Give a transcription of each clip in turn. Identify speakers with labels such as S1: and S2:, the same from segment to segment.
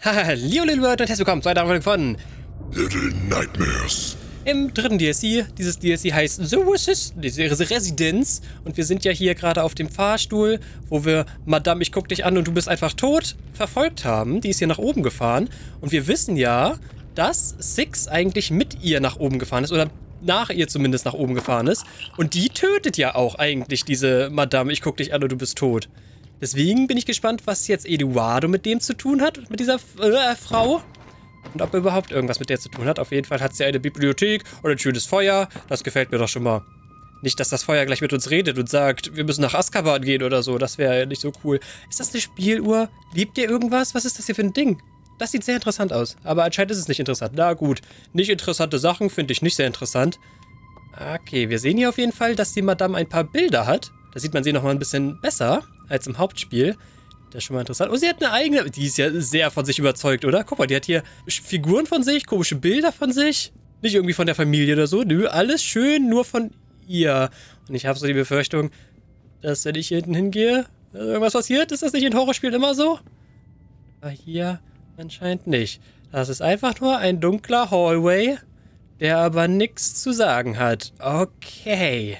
S1: Hallo liebe Leute und herzlich willkommen zu einer Folge von
S2: Little Nightmares.
S1: Im dritten DLC. Dieses DLC heißt The Residence. Und wir sind ja hier gerade auf dem Fahrstuhl, wo wir Madame, ich guck dich an und du bist einfach tot, verfolgt haben. Die ist hier nach oben gefahren. Und wir wissen ja, dass Six eigentlich mit ihr nach oben gefahren ist. Oder nach ihr zumindest nach oben gefahren ist. Und die tötet ja auch eigentlich diese Madame, ich guck dich an und du bist tot. Deswegen bin ich gespannt, was jetzt Eduardo mit dem zu tun hat, mit dieser Frau. Und ob er überhaupt irgendwas mit der zu tun hat. Auf jeden Fall hat sie eine Bibliothek und ein schönes Feuer. Das gefällt mir doch schon mal. Nicht, dass das Feuer gleich mit uns redet und sagt, wir müssen nach Azkaban gehen oder so. Das wäre ja nicht so cool. Ist das eine Spieluhr? Liebt ihr irgendwas? Was ist das hier für ein Ding? Das sieht sehr interessant aus. Aber anscheinend ist es nicht interessant. Na gut, nicht interessante Sachen finde ich nicht sehr interessant. Okay, wir sehen hier auf jeden Fall, dass die Madame ein paar Bilder hat. Da sieht man sie nochmal ein bisschen besser als im Hauptspiel. Das ist schon mal interessant. Oh, sie hat eine eigene... Die ist ja sehr von sich überzeugt, oder? Guck mal, die hat hier Figuren von sich, komische Bilder von sich. Nicht irgendwie von der Familie oder so. Nö, alles schön nur von ihr. Und ich habe so die Befürchtung, dass wenn ich hier hinten hingehe, irgendwas passiert. Ist das nicht in Horrorspielen immer so? Aber hier anscheinend nicht. Das ist einfach nur ein dunkler Hallway, der aber nichts zu sagen hat. Okay.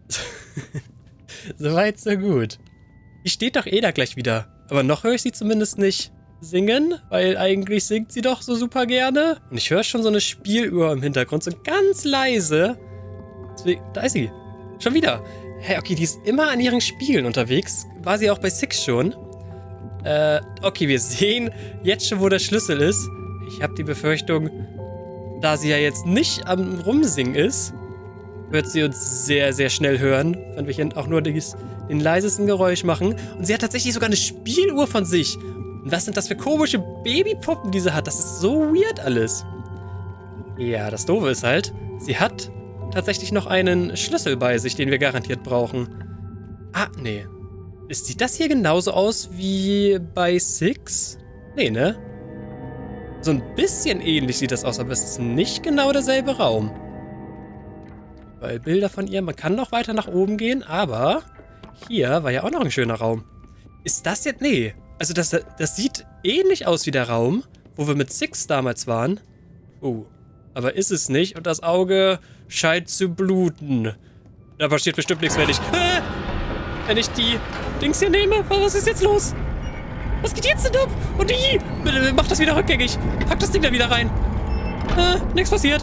S1: Soweit, so gut. Die steht doch eh da gleich wieder. Aber noch höre ich sie zumindest nicht singen, weil eigentlich singt sie doch so super gerne. Und ich höre schon so eine Spieluhr im Hintergrund, so ganz leise. Deswegen, da ist sie. Schon wieder. Hey, okay, die ist immer an ihren Spielen unterwegs. War sie auch bei Six schon. Okay, wir sehen jetzt schon, wo der Schlüssel ist. Ich habe die Befürchtung, da sie ja jetzt nicht am Rumsingen ist, wird sie uns sehr, sehr schnell hören, wenn wir hier auch nur den leisesten Geräusch machen. Und sie hat tatsächlich sogar eine Spieluhr von sich. Und was sind das für komische Babypuppen, die sie hat? Das ist so weird alles. Ja, das Doofe ist halt, sie hat tatsächlich noch einen Schlüssel bei sich, den wir garantiert brauchen. Ah, nee. Sieht das hier genauso aus wie bei Six? Nee, ne? So ein bisschen ähnlich sieht das aus, aber es ist nicht genau derselbe Raum. Weil Bilder von ihr, man kann noch weiter nach oben gehen, aber hier war ja auch noch ein schöner Raum. Ist das jetzt? Nee. Also das sieht ähnlich aus wie der Raum, wo wir mit Six damals waren. Oh, aber ist es nicht und das Auge scheint zu bluten. Da passiert bestimmt nichts, wenn ich die Dings hier nehme. Was ist jetzt los? Was geht jetzt denn ab? Und die, bitte mach das wieder rückgängig. Pack das Ding da wieder rein. Nichts passiert.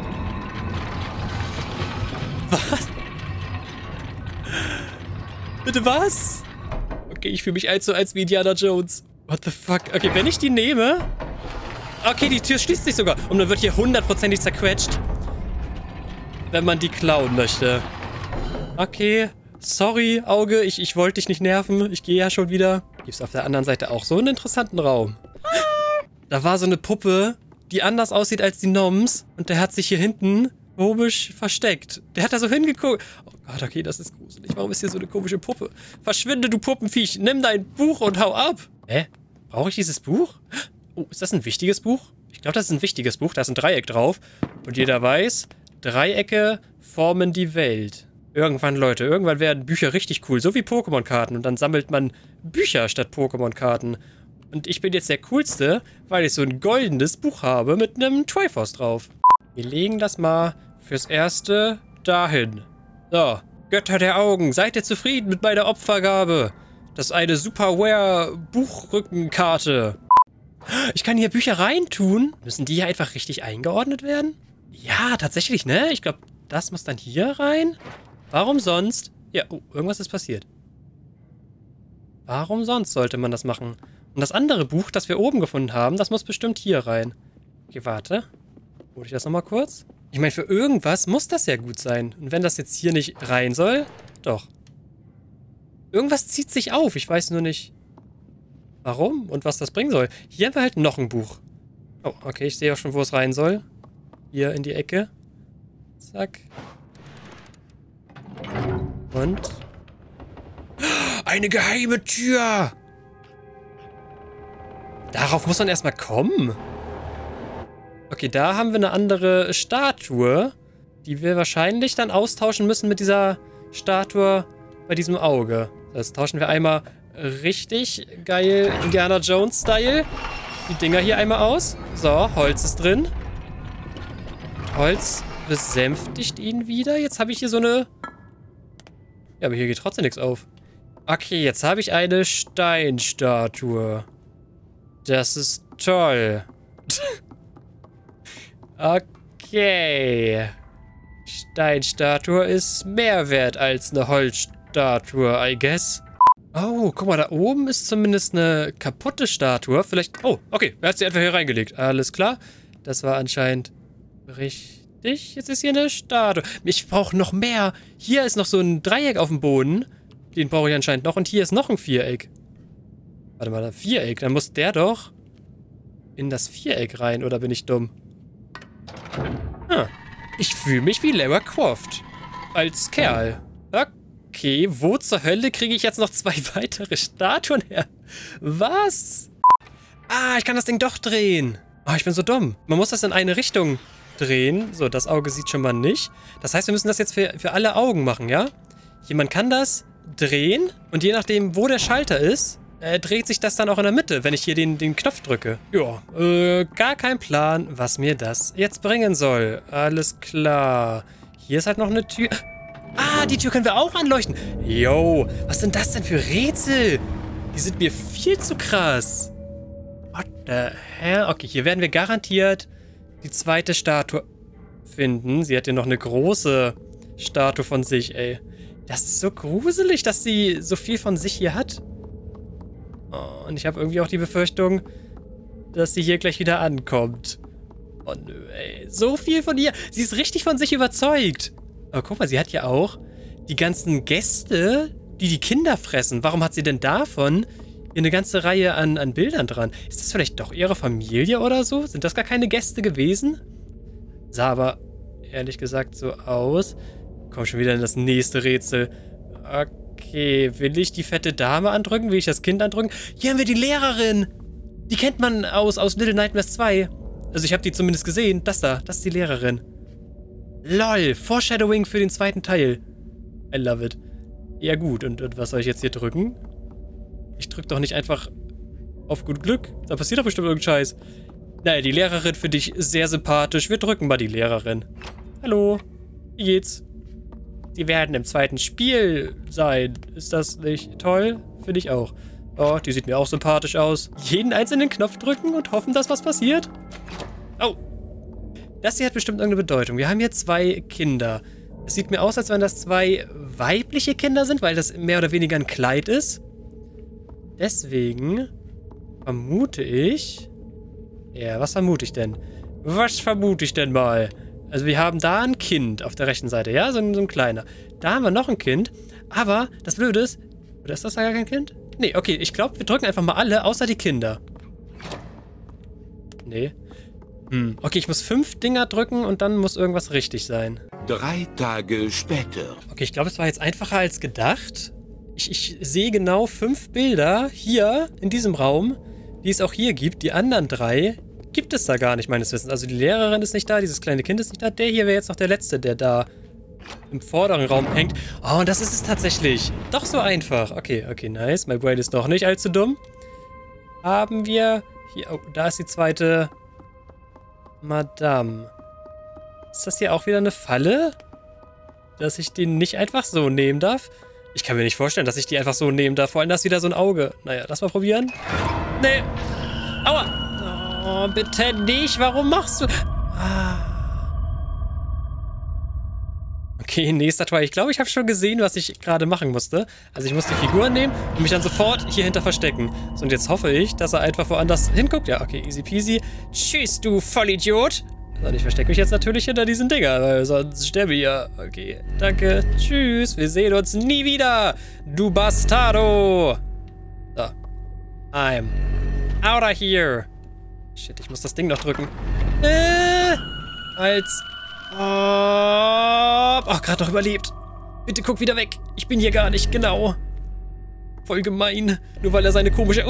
S1: Was? Bitte was? Okay, ich fühle mich allzu als wie Indiana Jones. What the fuck? Okay, wenn ich die nehme... Okay, die Tür schließt sich sogar. Und dann wird hier hundertprozentig zerquetscht. Wenn man die klauen möchte. Okay, sorry, Auge. Ich wollte dich nicht nerven. Ich gehe ja schon wieder. Gibt es auf der anderen Seite auch so einen interessanten Raum. Da war so eine Puppe, die anders aussieht als die Noms. Und der hat sich hier hinten... komisch versteckt. Der hat da so hingeguckt. Oh Gott, okay, das ist gruselig. Warum ist hier so eine komische Puppe? Verschwinde, du Puppenviech. Nimm dein Buch und hau ab. Hä? Brauche ich dieses Buch? Oh, ist das ein wichtiges Buch? Ich glaube, das ist ein wichtiges Buch. Da ist ein Dreieck drauf. Und jeder weiß, Dreiecke formen die Welt. Irgendwann, Leute, irgendwann werden Bücher richtig cool. So wie Pokémon-Karten. Und dann sammelt man Bücher statt Pokémon-Karten. Und ich bin jetzt der Coolste, weil ich so ein goldenes Buch habe mit einem Triforce drauf. Wir legen das mal fürs Erste dahin. So, Götter der Augen, seid ihr zufrieden mit meiner Opfergabe? Das ist eine Superware-Buchrückenkarte. Ich kann hier Bücher reintun. Müssen die hier einfach richtig eingeordnet werden? Ja, tatsächlich, ne? Ich glaube, das muss dann hier rein. Warum sonst? Ja, oh, irgendwas ist passiert. Warum sonst sollte man das machen? Und das andere Buch, das wir oben gefunden haben, das muss bestimmt hier rein. Okay, warte. Hol ich das nochmal kurz? Ich meine, für irgendwas muss das ja gut sein. Und wenn das jetzt hier nicht rein soll, doch. Irgendwas zieht sich auf. Ich weiß nur nicht, warum und was das bringen soll. Hier haben wir halt noch ein Buch. Oh, okay, ich sehe auch schon, wo es rein soll. Hier in die Ecke. Zack. Und? Eine geheime Tür! Darauf muss man erstmal kommen. Okay, da haben wir eine andere Statue, die wir wahrscheinlich dann austauschen müssen mit dieser Statue bei diesem Auge. Das tauschen wir einmal richtig geil Indiana Jones-Style die Dinger hier einmal aus. So, Holz ist drin. Holz besänftigt ihn wieder. Jetzt habe ich hier so eine... Ja, aber hier geht trotzdem nichts auf. Okay, jetzt habe ich eine Steinstatue. Das ist toll. Okay. Steinstatue ist mehr wert als eine Holzstatue, I guess. Oh, guck mal, da oben ist zumindest eine kaputte Statue. Vielleicht... Oh, okay, er hat sie einfach hier reingelegt. Alles klar. Das war anscheinend richtig. Jetzt ist hier eine Statue. Ich brauche noch mehr. Hier ist noch so ein Dreieck auf dem Boden. Den brauche ich anscheinend noch. Und hier ist noch ein Viereck. Warte mal, ein Viereck. Dann muss der doch in das Viereck rein. Oder bin ich dumm? Ah, ich fühle mich wie Lara Croft. Als Kerl. Okay, wo zur Hölle kriege ich jetzt noch 2 weitere Statuen her? Was? Ah, ich kann das Ding doch drehen. Oh, ich bin so dumm. Man muss das in eine Richtung drehen. So, das Auge sieht schon mal nicht. Das heißt, wir müssen das jetzt für alle Augen machen, ja? Jemand kann das drehen und je nachdem, wo der Schalter ist, dreht sich das dann auch in der Mitte, wenn ich hier den Knopf drücke. Ja, gar kein Plan, was mir das jetzt bringen soll. Alles klar. Hier ist halt noch eine Tür. Ah, die Tür können wir auch anleuchten. Yo, was sind das denn für Rätsel? Die sind mir viel zu krass. What the hell? Okay, hier werden wir garantiert die zweite Statue finden. Sie hat hier noch eine große Statue von sich, ey. Das ist so gruselig, dass sie so viel von sich hier hat. Oh, und ich habe irgendwie auch die Befürchtung, dass sie hier gleich wieder ankommt. Oh nö, ey. So viel von ihr. Sie ist richtig von sich überzeugt. Aber guck mal, sie hat ja auch die ganzen Gäste, die Kinder fressen. Warum hat sie denn davon hier eine ganze Reihe an Bildern dran? Ist das vielleicht doch ihre Familie oder so? Sind das gar keine Gäste gewesen? Sah aber ehrlich gesagt so aus. Komm schon wieder in das nächste Rätsel. Okay, will ich die fette Dame andrücken? Will ich das Kind andrücken? Hier haben wir die Lehrerin. Die kennt man aus Little Nightmares 2. Also ich habe die zumindest gesehen. Das ist die Lehrerin. LOL, Foreshadowing für den zweiten Teil. I love it. Ja gut, und was soll ich jetzt hier drücken? Ich drück doch nicht einfach auf gut Glück. Da passiert doch bestimmt irgendein Scheiß. Naja, die Lehrerin finde ich sehr sympathisch. Wir drücken mal die Lehrerin. Hallo, wie geht's? Sie werden im zweiten Spiel sein. Ist das nicht toll? Finde ich auch. Oh, die sieht mir auch sympathisch aus. Jeden einzelnen Knopf drücken und hoffen, dass was passiert? Oh. Das hier hat bestimmt irgendeine Bedeutung. Wir haben hier 2 Kinder. Es sieht mir aus, als wenn das 2 weibliche Kinder sind, weil das mehr oder weniger ein Kleid ist. Deswegen vermute ich... Ja, was vermute ich denn? Was vermute ich denn mal? Also wir haben da ein Kind auf der rechten Seite, ja? So ein kleiner. Da haben wir noch ein Kind. Aber das Blöde ist... Oder ist das da gar kein Kind? Nee, okay, ich glaube, wir drücken einfach mal alle, außer die Kinder. Nee. Okay, ich muss 5 Dinger drücken und dann muss irgendwas richtig sein.
S2: 3 Tage später.
S1: Okay, ich glaube, es war jetzt einfacher als gedacht. Ich sehe genau 5 Bilder hier in diesem Raum, die es auch hier gibt. Die anderen 3 gibt es da gar nicht, meines Wissens. Also die Lehrerin ist nicht da, dieses kleine Kind ist nicht da. Der hier wäre jetzt noch der Letzte, der da im vorderen Raum hängt. Oh, und das ist es tatsächlich. Doch so einfach. Okay, nice. My brain ist doch nicht allzu dumm. Haben wir... Hier, oh, da ist die zweite... Madame. Ist das hier auch wieder eine Falle? Dass ich den nicht einfach so nehmen darf? Ich kann mir nicht vorstellen, dass ich die einfach so nehmen darf. Vor allem, da ist wieder so ein Auge. Naja, lass mal probieren. Nee. Aua. Oh, bitte nicht. Warum machst du... Okay, nächster Try. Ich glaube, ich habe schon gesehen, was ich gerade machen musste. Also ich muss die Figuren nehmen und mich dann sofort hier hinter verstecken. So, und jetzt hoffe ich, dass er einfach woanders hinguckt. Ja, okay, easy peasy. Tschüss, du Vollidiot. So, und ich verstecke mich jetzt natürlich hinter diesen Dinger, weil sonst sterbe ich ja. Okay, danke. Tschüss, wir sehen uns nie wieder, du Bastardo. So. I'm out of here. Shit, ich muss das Ding noch drücken. Oh, gerade noch überlebt. Bitte guck wieder weg. Ich bin hier gar nicht, genau. Voll gemein. Nur weil er seine komische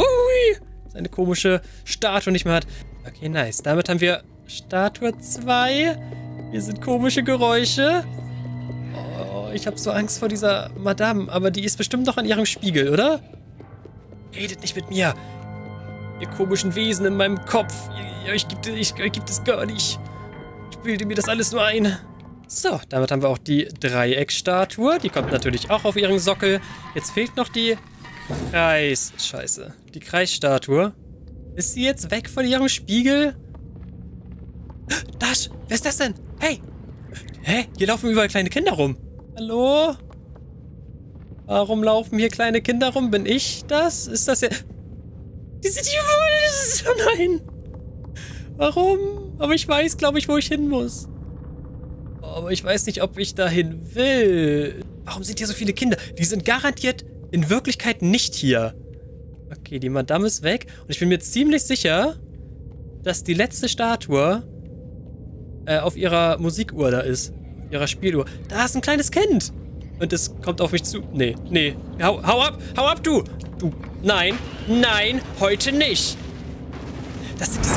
S1: Statue nicht mehr hat. Okay, nice. Damit haben wir Statue 2. Hier sind komische Geräusche. Oh, ich habe so Angst vor dieser Madame. Aber die ist bestimmt noch an ihrem Spiegel, oder? Redet nicht mit mir. Ihr komischen Wesen in meinem Kopf. Euch gibt es gar nicht. Ich bilde mir das alles nur ein. So, damit haben wir auch die Dreieckstatue. Die kommt natürlich auch auf ihren Sockel. Jetzt fehlt noch die Scheiße. Die Kreisstatue. Ist sie jetzt weg von ihrem Spiegel? Das, wer ist das denn? Hey! Hä? Hier laufen überall kleine Kinder rum. Hallo? Warum laufen hier kleine Kinder rum? Bin ich das? Ist das ja... Die sind hier... Oh nein! Warum? Aber ich weiß, glaube ich, wo ich hin muss. Aber ich weiß nicht, ob ich dahin will. Warum sind hier so viele Kinder? Die sind garantiert in Wirklichkeit nicht hier. Okay, die Madame ist weg. Und ich bin mir ziemlich sicher, dass die letzte Statue auf ihrer Musikuhr da ist. Auf ihrer Spieluhr. Da ist ein kleines Kind. Und es kommt auf mich zu. Nee. Hau ab, du. Du, nein, heute nicht. Das sind diese...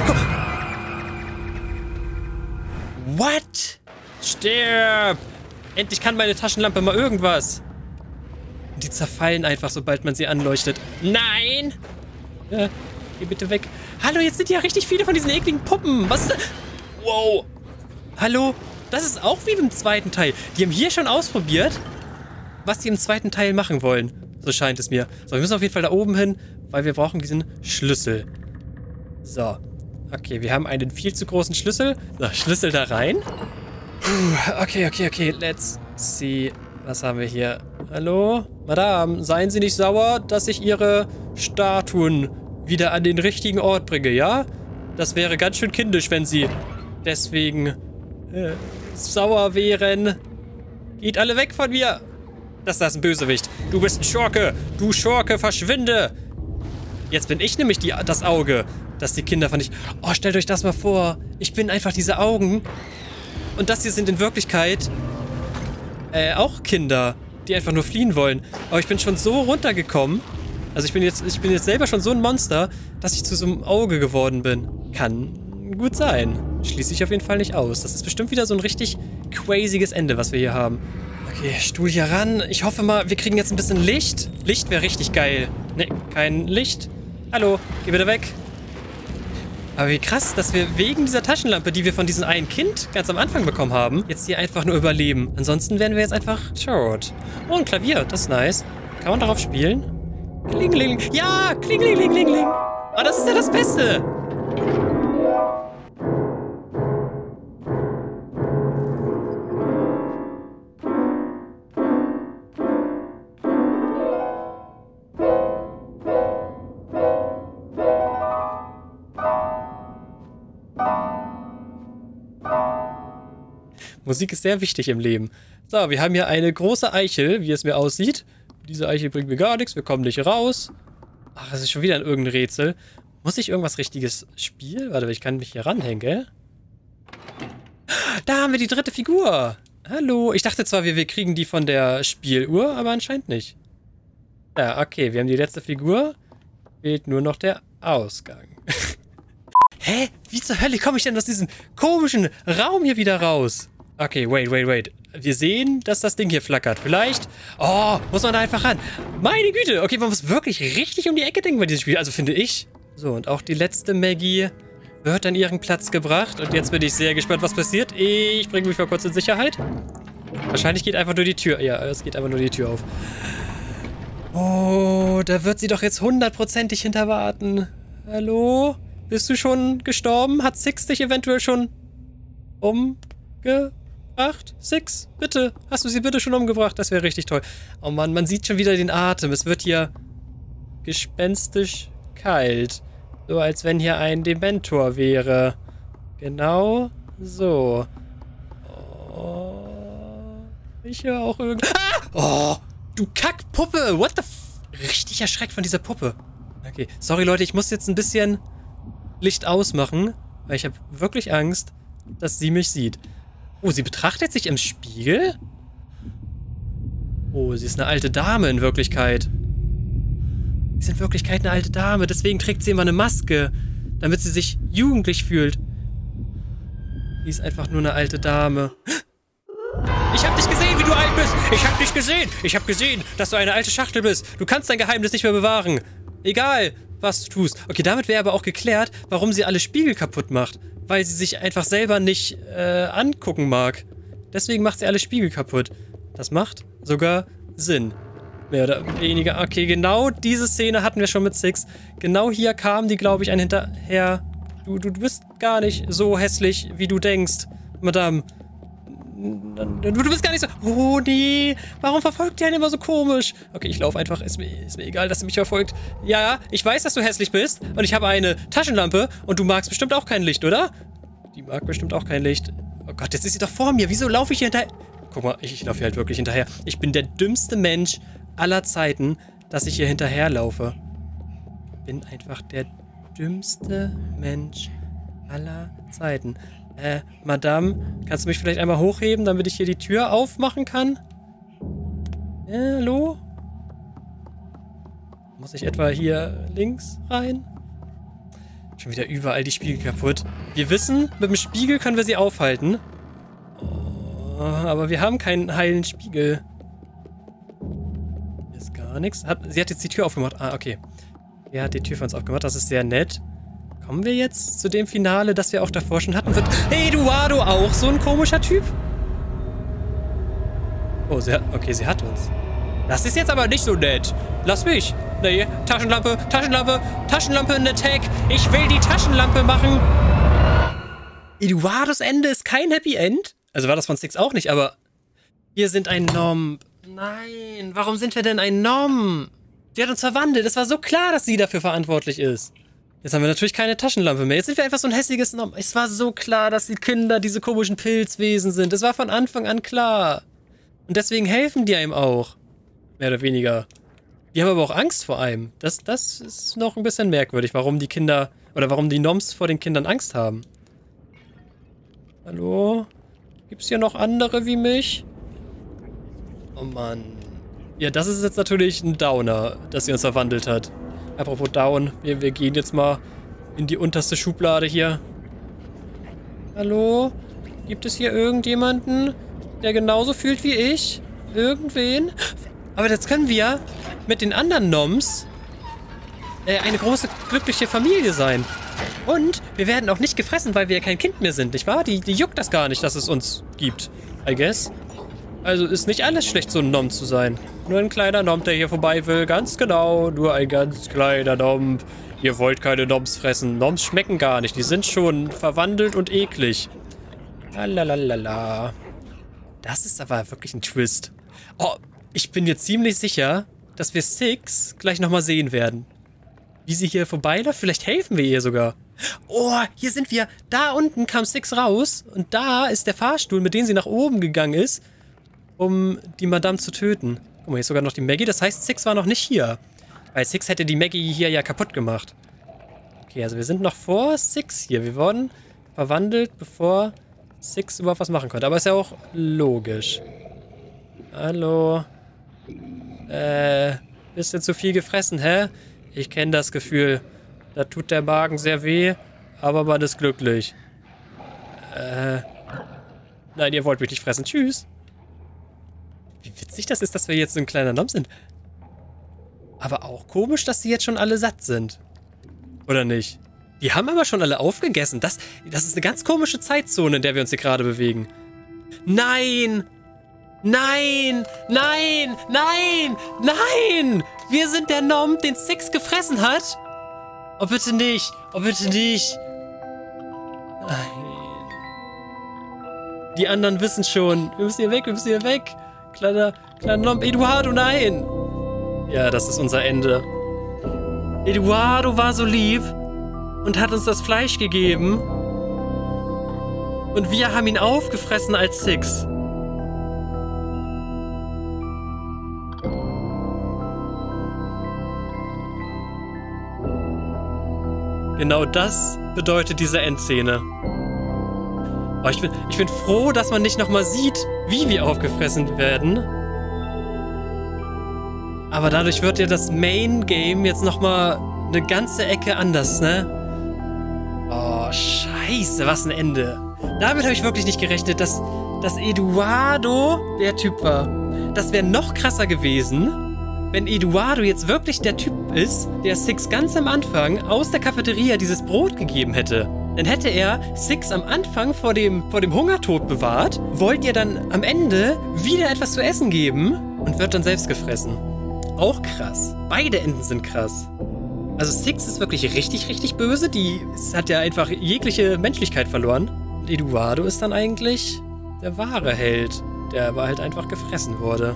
S1: What? Stirb! Endlich kann meine Taschenlampe mal irgendwas. Und die zerfallen einfach, sobald man sie anleuchtet. Nein! Ja, geh bitte weg. Hallo, jetzt sind ja richtig viele von diesen ekligen Puppen. Was ist das? Wow. Hallo? Das ist auch wie im zweiten Teil. Die haben hier schon ausprobiert, was sie im zweiten Teil machen wollen. So scheint es mir. So, wir müssen auf jeden Fall da oben hin, weil wir brauchen diesen Schlüssel. So. Okay, wir haben einen viel zu großen Schlüssel. So, Schlüssel da rein. Okay. Let's see. Was haben wir hier? Hallo? Madame, seien Sie nicht sauer, dass ich Ihre Statuen wieder an den richtigen Ort bringe, ja? Das wäre ganz schön kindisch, wenn Sie deswegen sauer wären. Geht alle weg von mir. Das ist ein Bösewicht. Du bist ein Schurke. Du Schurke, verschwinde. Jetzt bin ich nämlich das Auge, das die Kinder vernichten. Oh, stellt euch das mal vor. Ich bin einfach diese Augen. Und das hier sind in Wirklichkeit auch Kinder, die einfach nur fliehen wollen. Aber ich bin schon so runtergekommen. Also ich bin jetzt selber schon so ein Monster, dass ich zu so einem Auge geworden bin. Kann gut sein. Schließe ich auf jeden Fall nicht aus. Das ist bestimmt wieder so ein richtig crazyes Ende, was wir hier haben. Okay, Stuhl hier ran. Ich hoffe mal, wir kriegen jetzt ein bisschen Licht. Licht wäre richtig geil. Ne, kein Licht. Hallo, geh bitte weg. Aber wie krass, dass wir wegen dieser Taschenlampe, die wir von diesem einen Kind ganz am Anfang bekommen haben, jetzt hier einfach nur überleben. Ansonsten wären wir jetzt einfach tot. Oh, ein Klavier, das ist nice. Kann man darauf spielen? Klingeling. Ja, klingeling. Oh, das ist ja das Beste. Musik ist sehr wichtig im Leben. So, wir haben hier eine große Eichel, wie es mir aussieht. Diese Eichel bringt mir gar nichts, wir kommen nicht raus. Ach, das ist schon wieder ein irgendein Rätsel. Muss ich irgendwas Richtiges spielen? Warte, ich kann mich hier ranhängen, gell? Da haben wir die dritte Figur. Hallo. Ich dachte zwar, wir kriegen die von der Spieluhr, aber anscheinend nicht. Ja, okay, wir haben die letzte Figur. Fehlt nur noch der Ausgang. Hä? Wie zur Hölle komme ich denn aus diesem komischen Raum hier wieder raus? Okay, wait. Wir sehen, dass das Ding hier flackert. Vielleicht... Oh, muss man da einfach ran. Meine Güte. Okay, man muss wirklich richtig um die Ecke denken bei diesem Spiel. Also finde ich. So, und auch die letzte Maggie wird an ihren Platz gebracht. Und jetzt bin ich sehr gespannt, was passiert. Ich bringe mich mal kurz in Sicherheit. Wahrscheinlich geht einfach nur die Tür... Ja, es geht einfach nur die Tür auf. Oh, da wird sie doch jetzt 100%ig hinter warten. Hallo? Bist du schon gestorben? Hat Six dich eventuell schon umgebracht? Six, bitte. Hast du sie bitte schon umgebracht? Das wäre richtig toll. Oh Mann, man sieht schon wieder den Atem. Es wird hier gespenstisch kalt. So, als wenn hier ein Dementor wäre. Genau so. Oh, ich höre auch irgendwie... Ah! Oh, du Kackpuppe. What the f... Richtig erschreckt von dieser Puppe. Okay, sorry Leute, ich muss jetzt ein bisschen Licht ausmachen, weil ich habe wirklich Angst, dass sie mich sieht. Oh, sie betrachtet sich im Spiegel? Oh, sie ist eine alte Dame in Wirklichkeit. Sie ist in Wirklichkeit eine alte Dame, deswegen trägt sie immer eine Maske, damit sie sich jugendlich fühlt. Sie ist einfach nur eine alte Dame. Ich hab dich gesehen, wie du alt bist! Ich hab dich gesehen! Ich hab gesehen, dass du eine alte Schachtel bist! Du kannst dein Geheimnis nicht mehr bewahren! Egal, was du tust. Okay, damit wäre aber auch geklärt, warum sie alle Spiegel kaputt macht. Weil sie sich einfach selber nicht angucken mag. Deswegen macht sie alle Spiegel kaputt. Das macht sogar Sinn. Mehr oder weniger. Okay, genau diese Szene hatten wir schon mit Six. Genau hier kam die, glaube ich, ein hinterher. Du bist gar nicht so hässlich, wie du denkst, Madame. Du bist gar nicht so... Oh, nee. Warum verfolgt die einen immer so komisch? Okay, ich laufe einfach. Ist mir egal, dass sie mich verfolgt. Ja, ich weiß, dass du hässlich bist. Und ich habe eine Taschenlampe. Und du magst bestimmt auch kein Licht, oder? Die mag bestimmt auch kein Licht. Oh Gott, jetzt ist sie doch vor mir. Wieso laufe ich hier hinterher? Guck mal, ich laufe hier halt wirklich hinterher. Ich bin der dümmste Mensch aller Zeiten, dass ich hier hinterherlaufe. Ich bin einfach der dümmste Mensch aller Zeiten. Madame, kannst du mich vielleicht einmal hochheben, damit ich hier die Tür aufmachen kann? Hallo? Muss ich etwa hier links rein? Schon wieder überall die Spiegel kaputt. Wir wissen, mit dem Spiegel können wir sie aufhalten. Oh, aber wir haben keinen heilen Spiegel. Hier ist gar nichts. Sie hat jetzt die Tür aufgemacht. Ah, okay. Er hat die Tür für uns aufgemacht. Das ist sehr nett. Kommen wir jetzt zu dem Finale, das wir auch davor schon hatten? Wird Eduardo auch so ein komischer Typ? Oh, okay, sie hat uns. Das ist jetzt aber nicht so nett. Lass mich. Nee, Taschenlampe, Taschenlampe, Taschenlampe in Attack. Ich will die Taschenlampe machen. Eduardos Ende ist kein Happy End. Also war das von Six auch nicht, aber wir sind ein Nom. Nein, warum sind wir denn ein Nom? Die hat uns verwandelt. Es war so klar, dass sie dafür verantwortlich ist. Jetzt haben wir natürlich keine Taschenlampe mehr. Jetzt sind wir einfach so ein hässliches Nom. Es war so klar, dass die Kinder diese komischen Pilzwesen sind. Es war von Anfang an klar. Und deswegen helfen die einem auch. Mehr oder weniger. Die haben aber auch Angst vor einem. Das ist noch ein bisschen merkwürdig, warum die Kinder, oder warum die Noms vor den Kindern Angst haben. Hallo? Gibt's hier noch andere wie mich? Oh Mann. Ja, das ist jetzt natürlich ein Downer, dass sie uns verwandelt hat. Apropos Down, wir gehen jetzt mal in die unterste Schublade hier. Hallo? Gibt es hier irgendjemanden, der genauso fühlt wie ich? Irgendwen? Aber jetzt können wir mit den anderen Noms eine große, glückliche Familie sein. Und wir werden auch nicht gefressen, weil wir ja kein Kind mehr sind, nicht wahr? Die juckt das gar nicht, dass es uns gibt, I guess. Also ist nicht alles schlecht, so ein Nom zu sein. Nur ein kleiner Nom, der hier vorbei will. Ganz genau, nur ein ganz kleiner Nom. Ihr wollt keine Noms fressen. Noms schmecken gar nicht. Die sind schon verwandelt und eklig. Lalalala. Das ist aber wirklich ein Twist. Oh, ich bin mir ziemlich sicher, dass wir Six gleich nochmal sehen werden. Wie sie hier vorbeiläuft. Vielleicht helfen wir ihr sogar. Oh, hier sind wir. Da unten kam Six raus. Und da ist der Fahrstuhl, mit dem sie nach oben gegangen ist, um die Madame zu töten. Guck mal, hier ist sogar noch die Maggie. Das heißt, Six war noch nicht hier. Weil Six hätte die Maggie hier ja kaputt gemacht. Okay, also wir sind noch vor Six hier. Wir wurden verwandelt, bevor Six überhaupt was machen konnte. Aber ist ja auch logisch. Hallo. Bisschen zu viel gefressen, hä? Ich kenne das Gefühl. Da tut der Magen sehr weh, aber man ist glücklich. Nein, ihr wollt mich nicht fressen. Tschüss. Wie witzig das ist, dass wir jetzt so ein kleiner Nom sind. Aber auch komisch, dass die jetzt schon alle satt sind. Oder nicht? Die haben aber schon alle aufgegessen. Das ist eine ganz komische Zeitzone, in der wir uns hier gerade bewegen. Nein! Nein! Nein! Nein! Nein! Wir sind der Nom, den Six gefressen hat. Oh, bitte nicht. Oh, bitte nicht. Nein. Die anderen wissen schon. Wir müssen hier weg, wir müssen hier weg. Kleiner Nom. Eduardo, nein. Ja, das ist unser Ende. Eduardo war so lieb und hat uns das Fleisch gegeben. Und wir haben ihn aufgefressen als Six. Genau das bedeutet diese Endszene. Oh, ich bin froh, dass man nicht nochmal sieht, wie wir aufgefressen werden. Aber dadurch wird ja das Main-Game jetzt nochmal eine ganze Ecke anders, ne? Oh, scheiße, was ein Ende. Damit habe ich wirklich nicht gerechnet, dass Eduardo der Typ war. Das wäre noch krasser gewesen, wenn Eduardo jetzt wirklich der Typ ist, der Six ganz am Anfang aus der Cafeteria dieses Brot gegeben hätte, dann hätte er Six am Anfang vor dem Hungertod bewahrt, wollte ihr dann am Ende wieder etwas zu essen geben und wird dann selbst gefressen. Auch krass. Beide Enden sind krass. Also Six ist wirklich richtig, richtig böse. Die hat ja einfach jegliche Menschlichkeit verloren. Und Eduardo ist dann eigentlich der wahre Held, der aber halt einfach gefressen wurde.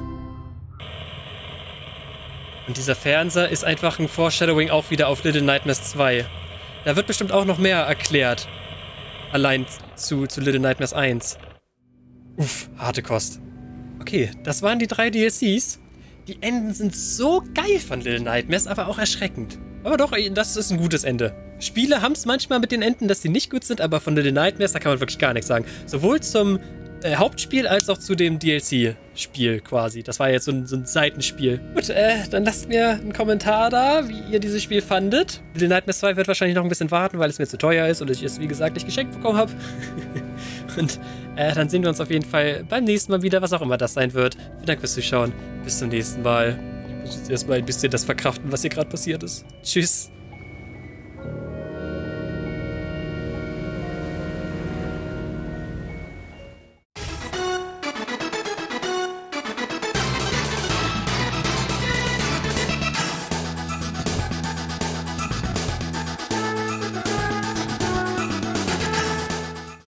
S1: Und dieser Fernseher ist einfach ein Foreshadowing auch wieder auf Little Nightmares 2. Da wird bestimmt auch noch mehr erklärt. Allein zu Little Nightmares 1. Uff, harte Kost. Okay, das waren die 3 DLCs. Die Enden sind so geil von Little Nightmares, aber auch erschreckend. Aber doch, das ist ein gutes Ende. Spiele haben es manchmal mit den Enden, dass sie nicht gut sind, aber von Little Nightmares, da kann man wirklich gar nichts sagen. Sowohl zum Hauptspiel als auch zu dem DLC-Spiel quasi. Das war jetzt so ein Seitenspiel. Gut, dann lasst mir einen Kommentar da, wie ihr dieses Spiel fandet. Little Nightmares 2 wird wahrscheinlich noch ein bisschen warten, weil es mir zu teuer ist und ich es, wie gesagt, nicht geschenkt bekommen habe. Und dann sehen wir uns auf jeden Fall beim nächsten Mal wieder, was auch immer das sein wird. Vielen Dank fürs Zuschauen. Bis zum nächsten Mal. Ich muss jetzt erstmal ein bisschen das verkraften, was hier gerade passiert ist. Tschüss.